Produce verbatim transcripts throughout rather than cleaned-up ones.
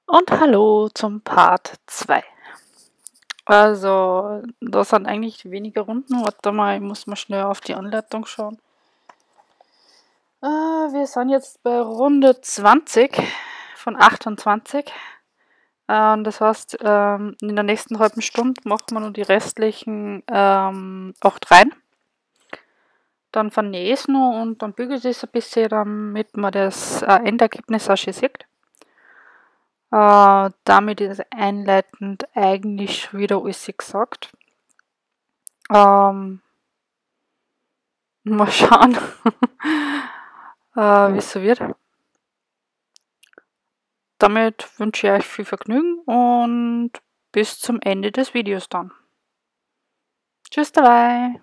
Und hallo zum Part zwei. Also, das sind eigentlich wenige Runden. Warte mal, ich muss mal schnell auf die Anleitung schauen. Äh, wir sind jetzt bei Runde zwanzig von achtundzwanzig. Äh, und das heißt, ähm, in der nächsten halben Stunde machen wir nur die restlichen ähm, acht rein. Dann vernähen wir und dann bügeln sie es ein bisschen, damit man das äh, Endergebnis auch schon sieht. Äh, damit ist einleitend eigentlich schon wieder alles gesagt. Ähm, mal schauen, äh, wie es so wird. Damit wünsche ich euch viel Vergnügen und bis zum Ende des Videos dann. Tschüss dabei!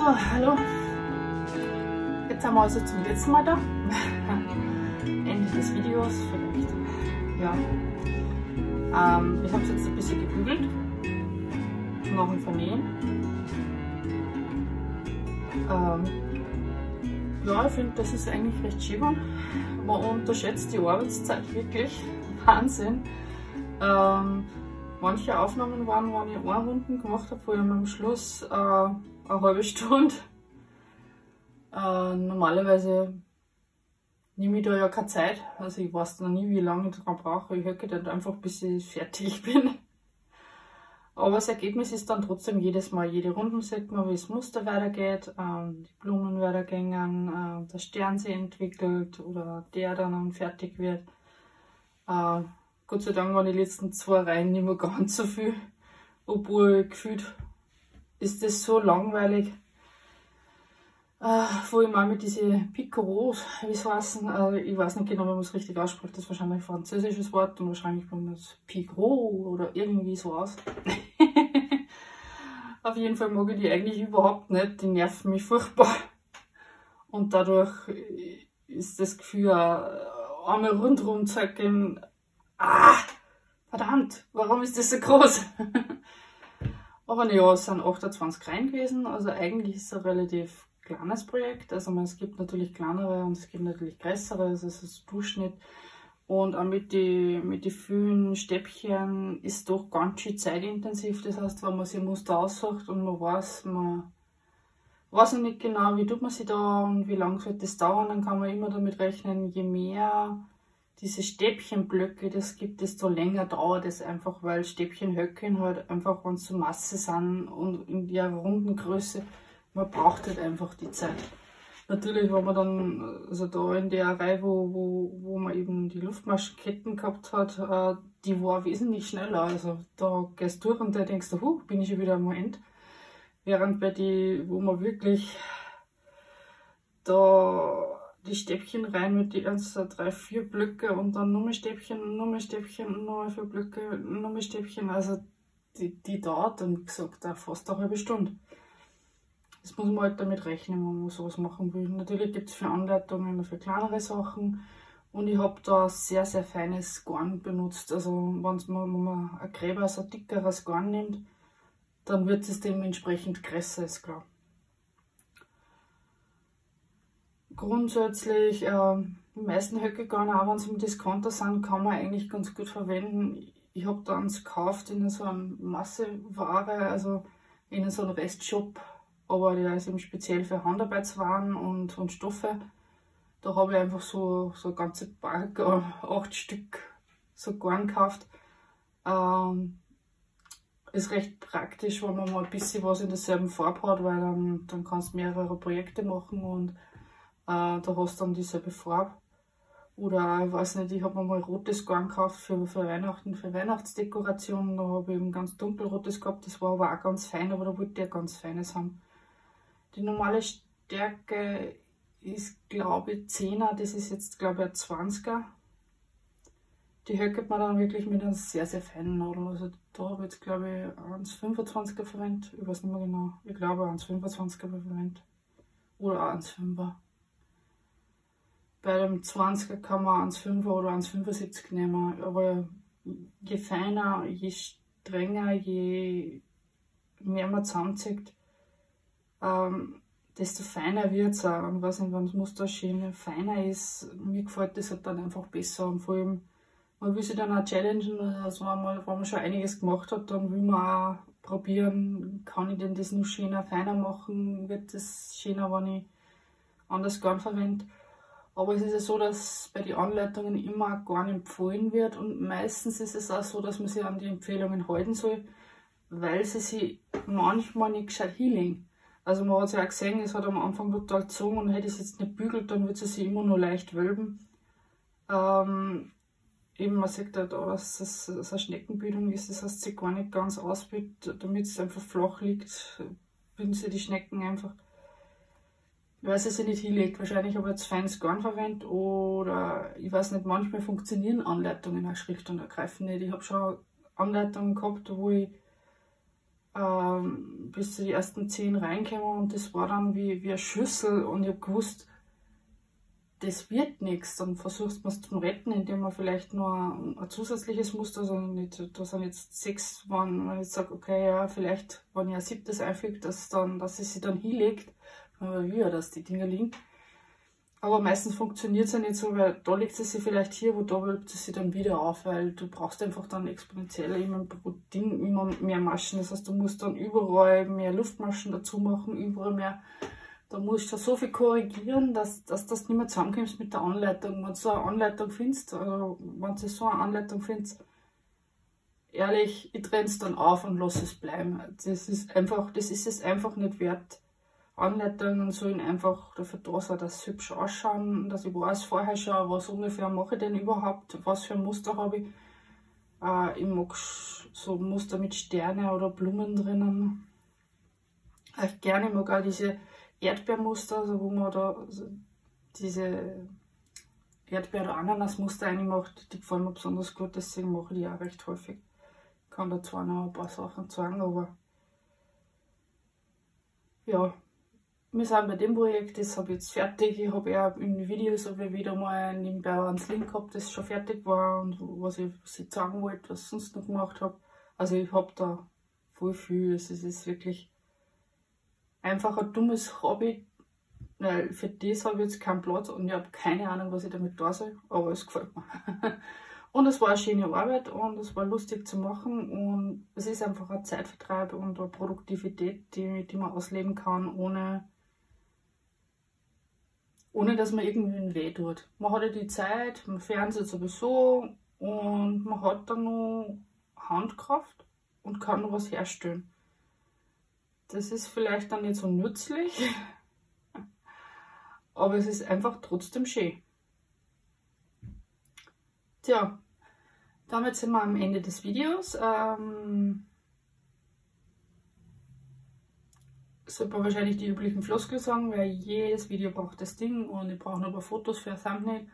hallo. Jetzt sind wir also zum letzten Mal da. Ende des Videos vielleicht. Ja. Ähm, ich habe es jetzt ein bisschen gebügelt. Nach dem Vernähen. Ähm, ja, ich finde, das ist eigentlich recht schön. Man unterschätzt die Arbeitszeit wirklich. Wahnsinn. Ähm, manche Aufnahmen waren, wenn ich eine Runde gemacht habe, wo ich am Schluss äh, eine halbe Stunde. Äh, normalerweise nehme ich da ja keine Zeit. Also ich weiß noch nie, wie lange ich dran brauche. Ich höcke dann einfach, bis ich fertig bin. Aber das Ergebnis ist dann trotzdem jedes Mal, jede Runde sieht man, wie das Muster weitergeht, ähm, die Blumen weitergehen, äh, der Stern sich entwickelt oder der dann fertig wird. Äh, Gott sei Dank waren die letzten zwei Reihen nicht mehr ganz so viel, obwohl gefühlt ist das so langweilig. Äh, wo ich mal mit diesen Picoros, wie es heißen, äh, ich weiß nicht genau, wie man es richtig ausspricht, das ist wahrscheinlich ein französisches Wort und wahrscheinlich spricht man es Picot oder irgendwie so aus. Auf jeden Fall mag ich die eigentlich überhaupt nicht, die nerven mich furchtbar. Und dadurch ist das Gefühl, einmal rundherum zu gehen, ah, verdammt, warum ist das so groß? Aber naja, es sind achtundzwanzig Reihen gewesen, also eigentlich ist es ein relativ kleines Projekt. Also es gibt natürlich kleinere und es gibt natürlich größere, also es ist Durchschnitt. Und auch mit den mit die vielen Stäbchen ist doch ganz schön zeitintensiv. Das heißt, wenn man sich ein Muster aussucht und man weiß, man weiß noch nicht genau, wie tut man sich da und wie lange wird das dauern, dann kann man immer damit rechnen, je mehr diese Stäbchenblöcke das gibt, desto länger dauert es einfach, weil Stäbchenhöcken halt einfach, wenn sie so Masse sind und in der runden Größe, man braucht halt einfach die Zeit. Natürlich, wenn man dann, also da in der Reihe, wo, wo, wo man eben die Luftmaschenketten gehabt hat, äh, die war wesentlich schneller. Also da gehst du durch und da denkst du, huh, bin ich schon wieder am End. Während bei die, wo man wirklich da die Stäbchen rein mit die eins, zwei, drei, vier Blöcke und dann nur mehr Stäbchen, nur mehr Stäbchen, nur mehr vier Blöcke, nur mehr Stäbchen. Also die, die dauert dann, wie gesagt, auch fast eine halbe Stunde. Das muss man halt damit rechnen, wenn man sowas machen will. Natürlich gibt es für Anleitungen für kleinere Sachen und ich habe da sehr, sehr feines Garn benutzt. Also wenn man, wenn man ein Gräber, ein dickeres Garn nimmt, dann wird es dementsprechend größer, ist klar. Grundsätzlich, äh, die meisten Höckegarn, auch wenn sie im Discounter sind, kann man eigentlich ganz gut verwenden. Ich habe da eins gekauft in so einer Masseware, also in so einem Restshop. Aber der ist eben speziell für Handarbeitswaren und, und Stoffe. Da habe ich einfach so, so eine ganze Park, acht Stück so Garn gekauft. Ähm, ist recht praktisch, wenn man mal ein bisschen was in derselben Farbe hat, weil dann, dann kannst du mehrere Projekte machen und äh, da hast du dann dieselbe Farbe. Oder ich weiß nicht, ich habe mir mal rotes Garn gekauft für, für Weihnachten, für Weihnachtsdekorationen. Da habe ich eben ganz dunkelrotes gehabt, das war aber auch ganz fein, aber da wollte ich ja ganz feines haben. Die normale Stärke ist, glaube ich, zehner, das ist jetzt, glaube ich, ein zwanziger. Die höckert man dann wirklich mit einem sehr, sehr feinen Nadel. Also da habe ich jetzt, glaube ich, eins fünfundzwanziger verwendet. Ich weiß nicht mehr genau. Ich glaube, eins fünfundzwanziger verwendet. Oder eins fünfer. Bei dem zwanziger kann man eins fünfer oder eins fünfundsiebzig nehmen. Aber je feiner, je strenger, je mehr man zusammenzieht, Ähm, desto feiner wird es auch. Ich weiß nicht, wenn das Muster schön feiner ist, mir gefällt das halt dann einfach besser. Und vor allem, man will sich dann auch challengen, also wenn man, wenn man schon einiges gemacht hat, dann will man auch probieren, kann ich denn das noch schöner, feiner machen, wird das schöner, wenn ich anders Garn verwende. Aber es ist ja so, dass bei den Anleitungen immer Garn empfohlen wird und meistens ist es auch so, dass man sich an die Empfehlungen halten soll, weil sie sich manchmal nicht gescheit hinlegen. Also man hat es ja auch gesehen, es hat am Anfang total gezogen und hätte es jetzt nicht bügelt, dann wird sie sich immer nur leicht wölben. Ähm, eben man sieht halt auch, dass das, das eine Schneckenbildung ist, das heißt, sie gar nicht ganz ausbildet, damit es einfach flach liegt, bilden sie die Schnecken einfach, weil sie sich nicht hinlegt. Wahrscheinlich habe ich jetzt feines Garn verwendet oder ich weiß nicht, manchmal funktionieren Anleitungen auch schlicht und ergreifend nicht. Ich habe schon Anleitungen gehabt, wo ich ähm, bis zu die ersten zehn reinkommen und das war dann wie, wie eine Schüssel und ich habe gewusst, das wird nichts. Dann versuchst du es zum Retten, indem man vielleicht nur ein, ein zusätzliches Muster, also nicht, da sind jetzt sechs, wenn man jetzt sagt, okay, ja, vielleicht, wenn ich ein siebtes einfüge, dass, dann, dass es sich dann hinlegt, aber wie ja, dass die Dinger liegen. Aber meistens funktioniert es ja nicht so, weil da legt es sich vielleicht hier, wo da wölbt es sich dann wieder auf, weil du brauchst einfach dann exponentiell immer pro Ding immer mehr Maschen. Das heißt, du musst dann überall mehr Luftmaschen dazu machen, überall mehr. Da musst du so viel korrigieren, dass, dass das nicht mehr zusammenkommst mit der Anleitung. Wenn du so eine Anleitung findest, also wenn du so eine Anleitung findest, ehrlich, ich trenne es dann auf und lasse es bleiben. Das ist einfach, das ist es einfach nicht wert. Anleitungen sollen einfach dafür da sein, dass sie hübsch ausschauen, dass ich weiß vorher schon, was ungefähr mache ich denn überhaupt, was für ein Muster habe ich. Äh, ich mag so Muster mit Sterne oder Blumen drinnen. Ich gerne mag auch diese Erdbeermuster, also wo man da also diese Erdbeer- oder Ananasmuster reinmacht, die gefallen mir besonders gut, deswegen mache ich die auch recht häufig. Ich kann da zwar noch ein paar Sachen sagen, aber ja. Wir sind bei dem Projekt, das habe ich jetzt fertig. Ich habe ja in den Videos habe ich wieder mal nebenbei einen Link gehabt, das schon fertig war und was ich, was ich sagen wollte, was ich sonst noch gemacht habe. Also ich habe da voll viel. Also es ist wirklich einfach ein dummes Hobby, weil für das habe ich jetzt keinen Platz und ich habe keine Ahnung, was ich damit tun soll, aber es gefällt mir. Und es war eine schöne Arbeit und es war lustig zu machen und es ist einfach ein Zeitvertreib und eine Produktivität, die, die man ausleben kann, ohne ohne dass man irgendwie weh tut. Man hat ja die Zeit, man fernseht sowieso und man hat dann noch Handkraft und kann noch was herstellen. Das ist vielleicht dann nicht so nützlich, aber es ist einfach trotzdem schön. Tja, damit sind wir am Ende des Videos. Ähm, sollte man wahrscheinlich die üblichen Floskeln sagen, weil jedes Video braucht das Ding und ich brauche noch ein paar Fotos für ein Thumbnail.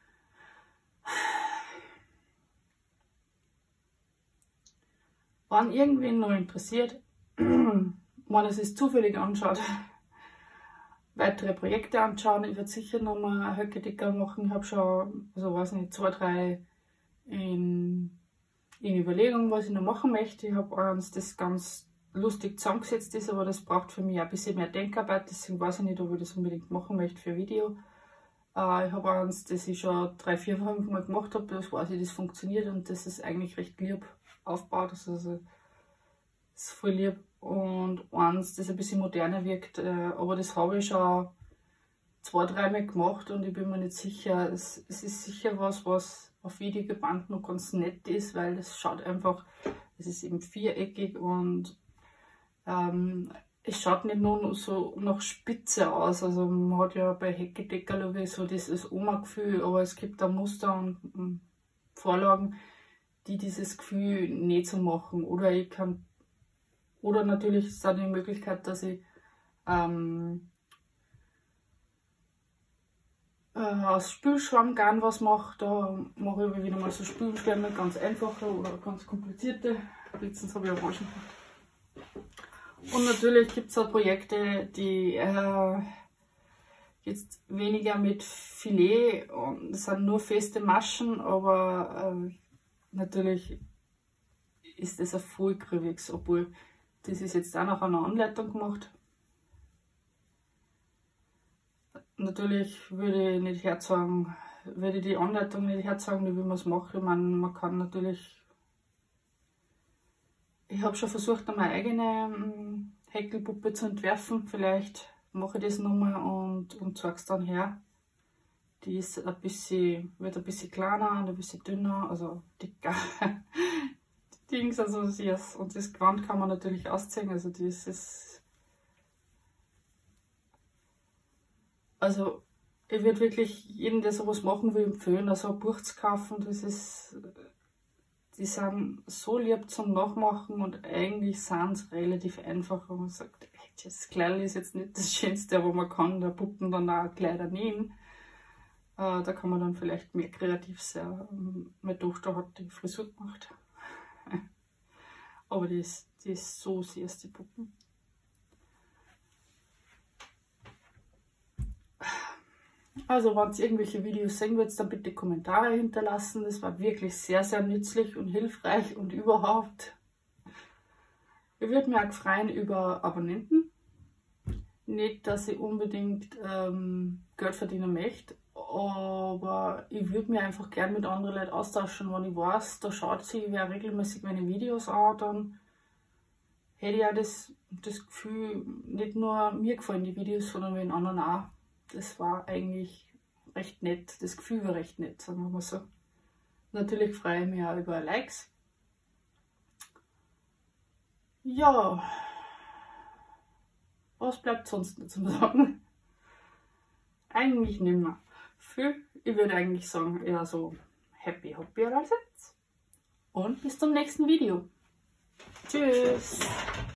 Wenn irgendwen noch interessiert, wenn es sich zufällig anschaut, weitere Projekte anschauen, ich werde sicher nochmal eine Höcke-Dicker machen. Ich habe schon, also weiß nicht, zwei, drei in, in Überlegung, was ich noch machen möchte. Ich habe eins, das ganz lustig zusammengesetzt ist, aber das braucht für mich ein bisschen mehr Denkarbeit, deswegen weiß ich nicht, ob ich das unbedingt machen möchte für ein Video. Äh, ich habe eins, das ich schon drei, vier, fünf Mal gemacht habe, das weiß ich, das funktioniert und das ist eigentlich recht lieb aufgebaut, also das ist voll lieb. Und eins, das ein bisschen moderner wirkt, äh, aber das habe ich schon zwei, dreimal gemacht und ich bin mir nicht sicher, es, es ist sicher was, was auf Video gebannt noch ganz nett ist, weil das schaut einfach, es ist eben viereckig und ähm, es schaut nicht nur so nach Spitze aus, also man hat ja bei Hecke-Deckerl so dieses Oma-Gefühl, aber es gibt da Muster und, und Vorlagen, die dieses Gefühl nicht so machen. Oder ich kann, oder natürlich ist da die Möglichkeit, dass ich ähm, äh, aus Spülschwammgarn was mache. Da mache ich wieder mal so Spülschwämme, ganz einfache oder ganz komplizierte. Letztens habe ich Orangen gemacht. Und natürlich gibt es auch Projekte, die äh, jetzt weniger mit Filet und das sind nur feste Maschen, aber äh, natürlich ist das ein vollgrübiges, obwohl das ist jetzt auch nach einer Anleitung gemacht. Natürlich würde ich nicht herzagen, würde ich die Anleitung nicht herzagen, wie man es macht. Ich meine, man kann natürlich. Ich habe schon versucht, eine eigene Häkelpuppe zu entwerfen. Vielleicht mache ich das nochmal und, und zeige es dann her. Die ist ein bisschen, wird ein bisschen kleiner und ein bisschen dünner, also dicker. Die Dings, also das, und das Gewand kann man natürlich ausziehen. Also das ist. Also ich würde wirklich jedem, der sowas machen will, empfehlen, also ein Buch zu kaufen. Das ist. Die sind so lieb zum Nachmachen und eigentlich sind es relativ einfach, wenn man sagt, das Kleid ist jetzt nicht das Schönste, aber man kann der Puppen dann auch Kleider nähen. Äh, da kann man dann vielleicht mehr kreativ sein. Meine Tochter hat die Frisur gemacht. Aber die ist Die ist so süß, die Puppen. Also, wenn ihr irgendwelche Videos sehen wollt, dann bitte Kommentare hinterlassen. Das war wirklich sehr, sehr nützlich und hilfreich und überhaupt. Ich würde mich auch freuen über Abonnenten. Nicht, dass ich unbedingt ähm, Geld verdienen möchte, aber ich würde mich einfach gerne mit anderen Leuten austauschen, wenn ich weiß, da schaut sich wer regelmäßig meine Videos an, dann hätte ich auch das, das Gefühl, nicht nur mir gefallen die Videos, sondern den anderen auch. Das war eigentlich recht nett, das Gefühl war recht nett, sagen wir mal so. Natürlich freue ich mich auch über Likes. Ja, was bleibt sonst noch zu sagen? Eigentlich nicht mehr viel. Ich würde eigentlich sagen, eher so happy happy als jetzt. Und bis zum nächsten Video. Tschüss!